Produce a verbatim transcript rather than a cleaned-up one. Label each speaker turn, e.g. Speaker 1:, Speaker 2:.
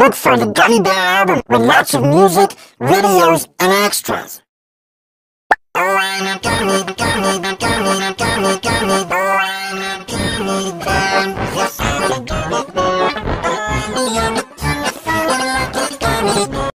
Speaker 1: look for the Gummy Bear album with lots of music, videos, and extras. Oh, I'm a gummy, gummy, gummy, gummy, gummy, oh, I'm a gummy bear. Yes, I'm a gummy bear.